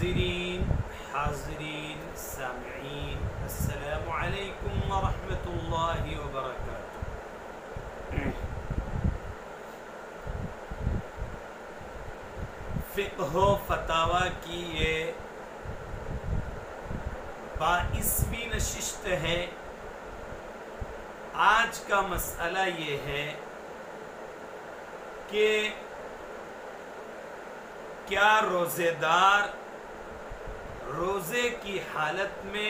ناظرین، حاضرین، سامعین، السلام علیکم ورحمۃ اللہ وبرکاتہ۔ فقہ و فتاوی کی یہ 22ویں نشست ہے۔ آج کا مسئلہ یہ ہے کہ کیا روزے دار روزے کی حالت میں،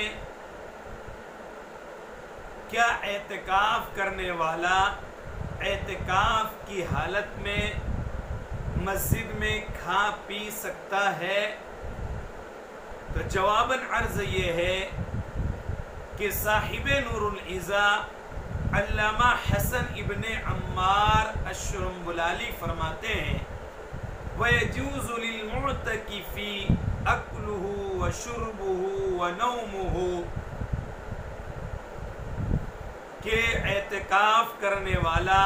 کیا اعتکاف کرنے والا اعتکاف کی حالت میں مسجد میں کھا پی سکتا ہے؟ تو جواباً عرض یہ ہے کہ صاحب نور العزا علامہ حسن ابن عمار الشرنبلالی فرماتے ہیں وَيَجُوزُ لِلْمُعْتَكِفِ أَكْلُهُ وَشُرْبُهُ وَنَوْمُهُ، کہ اعتکاف کرنے والا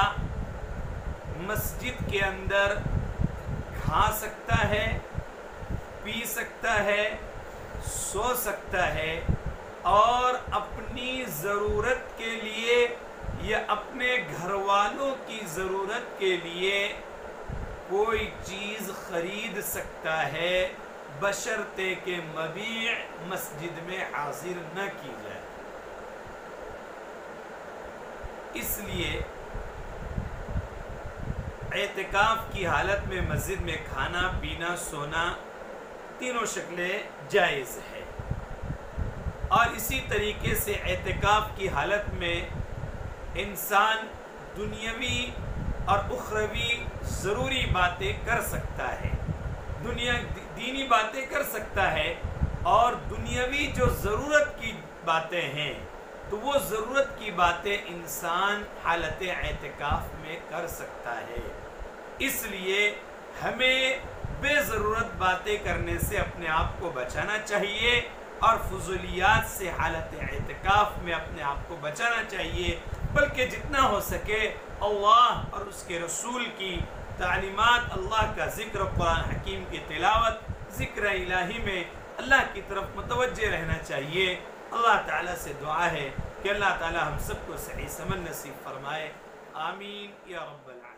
مسجد کے اندر کھا سکتا ہے، پی سکتا ہے، سو سکتا ہے، اور اپنی ضرورت کے لیے یا اپنے گھر والوں کی ضرورت کے لیے کوئی چیز خرید سکتا ہے، بشرطے کہ مبیع مسجد میں حاضر نہ کی جائے۔ اس لیے اعتکاف کی حالت میں مسجد میں کھانا پینا سونا تینوں شکلیں جائز ہے، اور اسی طریقے سے اعتکاف کی حالت میں انسان دنیاوی اور اخروی ضروری باتیں کر سکتا ہے، دینی باتیں کر سکتا ہے، اور دنیاوی جو ضرورت کی باتیں ہیں تو وہ ضرورت کی باتیں انسان حالت اعتکاف میں کر سکتا ہے۔ اس لیے ہمیں بے ضرورت باتیں کرنے سے اپنے آپ کو بچانا چاہیے، اور فضولیات سے حالت اعتکاف میں اپنے آپ کو بچانا چاہیے، بلکہ جتنا ہو سکے اللہ اور اس کے رسول کی تعلیمات، اللہ کا ذکر، قرآن حکیم کی تلاوت، ذکر الہی میں اللہ کی طرف متوجہ رہنا چاہیے۔ اللہ تعالیٰ سے دعا ہے کہ اللہ تعالیٰ ہم سب کو صحیح سمجھ نصیب فرمائے، آمین یا رب العالمین۔